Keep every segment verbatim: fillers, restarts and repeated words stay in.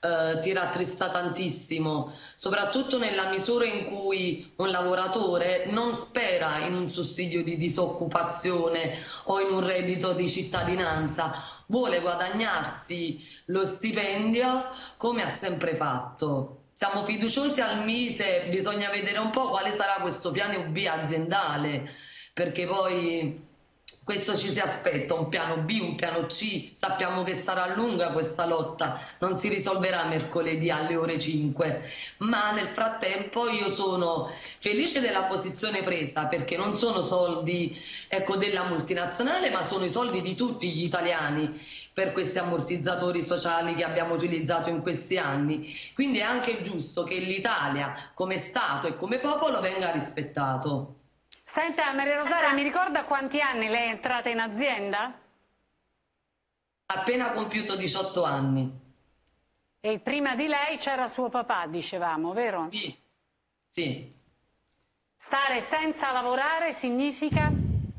eh, ti rattrista tantissimo, soprattutto nella misura in cui un lavoratore non spera in un sussidio di disoccupazione o in un reddito di cittadinanza, vuole guadagnarsi lo stipendio come ha sempre fatto. Siamo fiduciosi al Mise, bisogna vedere un po' quale sarà questo piano B aziendale, perché poi questo ci si aspetta, un piano B, un piano C, sappiamo che sarà lunga questa lotta, non si risolverà mercoledì alle ore cinque, ma nel frattempo io sono felice della posizione presa perché non sono soldi, ecco, della multinazionale, ma sono i soldi di tutti gli italiani per questi ammortizzatori sociali che abbiamo utilizzato in questi anni. Quindi è anche giusto che l'Italia come Stato e come popolo venga rispettato. Senta, Maria Rosaria, mi ricorda quanti anni lei è entrata in azienda? Appena compiuto diciotto anni. E prima di lei c'era suo papà, dicevamo, vero? Sì, sì. Stare senza lavorare significa?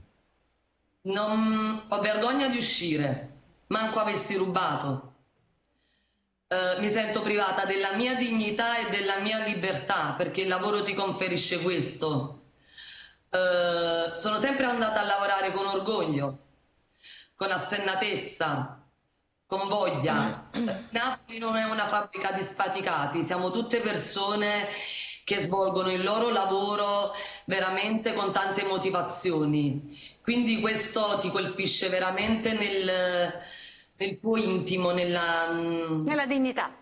Non ho vergogna di uscire, manco avessi rubato. Eh, mi sento privata della mia dignità e della mia libertà perché il lavoro ti conferisce questo. Eh, sono sempre andata a lavorare con orgoglio, con assennatezza, con voglia. Napoli non è una fabbrica di sfaticati, siamo tutte persone che svolgono il loro lavoro veramente con tante motivazioni. Quindi questo ti colpisce veramente nel, nel tuo intimo, nella... Nella dignità.